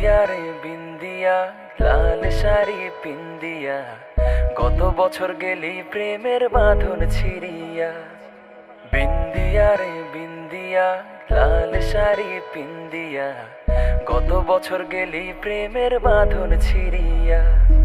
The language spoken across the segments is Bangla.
বিন্দিয়া রে বিন্দিয়া, লাল শাড়ি পিন্দিয়া, গত বছর গেলি প্রেমের বাঁধন ছিড়িয়া। বিন্দিয়া রে বিন্দিয়া, লাল শাড়ি পিন্দিয়া, গত বছর গেলি প্রেমের বাঁধন ছিড়িয়া।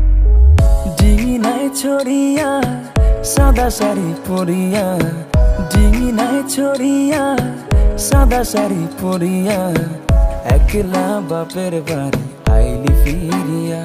ডিঙিনায় ছড়িয়া সাদা শাড়ি পরিয়া, ডিঙিনায় ছড়িয়া সাদা শাড়ি পরিয়া, একলা বাপের বাড়ি আইলি ফিরিয়া,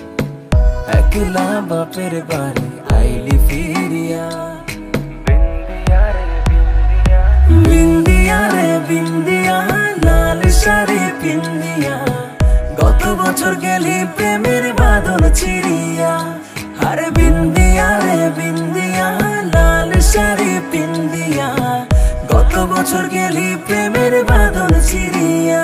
একলা বাপের বাড়ি আইলি ফিরিয়া। বিন্দিয়া রে বিন্দিয়া, বিন্দিয়া রে বিন্দিয়া, লাল শাড়ি পিন্দিয়া, গত বছর গেলি প্রেমের বাঁধন ছিড়িয়া। আরে বিন্দিয়া রে বিন্দিয়া, লাল শাড়ি পিন্দিয়া, গত বছর গেলি প্রেমের বাঁধন ছিড়িয়া।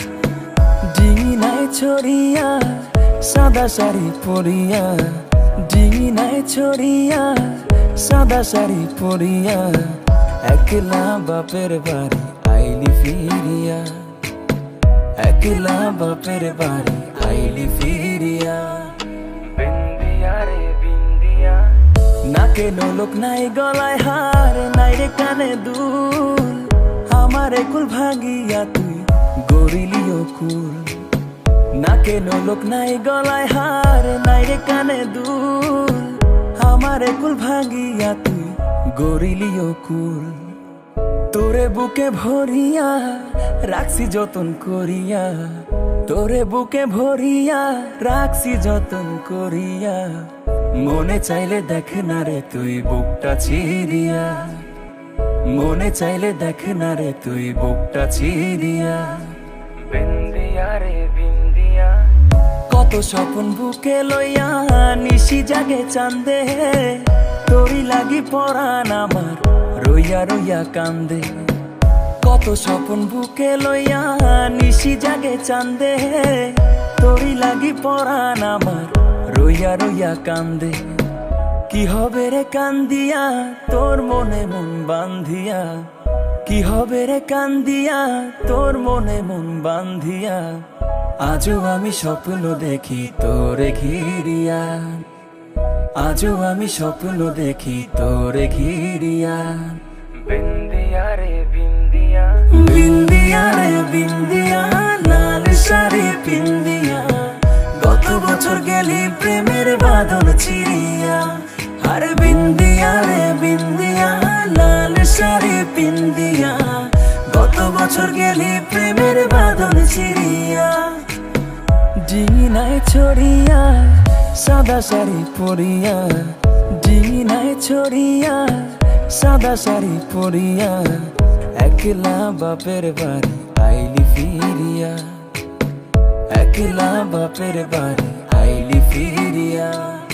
ডিঙিনায় ছড়িয়া সাদা শাড়ি পরিয়া, ডিঙিনায় ছড়িয়া সাদা শাড়ি পরিয়া, একলা বাপের বাড়ি আইলি ফিরিয়া, একলা বাপের বাড়ি আইলি ফিরিয়া। বিন্দিয়া রে বিন্দিয়া, নাকে নোলক নাই গলায় হার নাই রে কানে দুল, আমার কুল ভাঙিয়া তুই গড়িলিও কুল। নাকে নোলক নাই গলায় হার নাই রে কানে দুল, আমার কুল ভাঙিয়া তুই গড়িলিও কুল। তোরে বুকে ভরিয়া রাখছি যতন করিয়া, তোরে বুকে ভরিয়া রাখছি যতন করিয়া, মনে চাইলে দেখ না রে তুই বুকটা চিরিয়া, মনে চাইলে দেখ না রে তুই বুকটা চিরিয়া। বিন্দিয়া রে বিন্দিয়া, কত স্বপন বুকে লইয়া নিশি জাগে চান্দে, তোরি লাগি পরাণ আমার রইয়া রইয়া কান্দে। কত স্বপন বুকে লইয়া নিশি জাগে চান্দে, তোরি লাগি পরাণ আমার রইয়া রইয়া কান্দে। কি হবে রে কান্দিয়া তোর মনে মন বান্ধিয়া, কি হবে রে কান্দিয়া তোর মনে মন বান্ধিয়া, আজও আমি স্বপ্ন দেখি তোরে ঘিরিয়া, আজও আমি স্বপ্ন দেখি তোরে ঘিরিয়া। বিন্দিয়া রে বিন্দিয়া, বিন্দিয়া রে বিন্দিয়া, লাল শাড়ি পিন্দিয়া, গত বছর গেলি প্রেমের বাঁধন ছিড়িয়া। আরে বিন্দিয়া রে বিন্দিয়া, লাল শাড়ি পিন্দিয়া, গত বছর গেলি প্রেমের বাঁধন ছিড়িয়া। ডিঙিনায় ছড়িয়া সাদা শাড়ি পরিয়া, ডিঙিনায় ছড়িয়া সাদা শাড়ি পরিয়া, একলা বাপের বাড়ি আইলি ফিরিয়া, একলা বাপের বাড়ি আইলি ফিরিয়া।